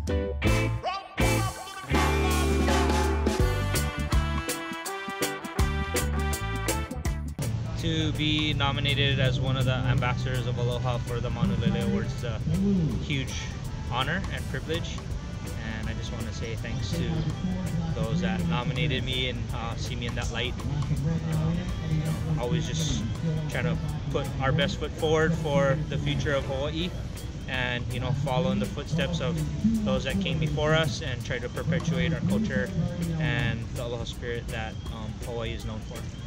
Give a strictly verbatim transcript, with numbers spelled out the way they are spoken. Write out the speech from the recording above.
To be nominated as one of the ambassadors of Aloha for the Manulele Awards is a huge honor and privilege, and I just want to say thanks to those that nominated me and uh, see me in that light. Um, you know, always just trying to put our best foot forward for the future of Hawaii, and you know, follow in the footsteps of those that came before us and try to perpetuate our culture and the Aloha spirit that um, Hawaii is known for.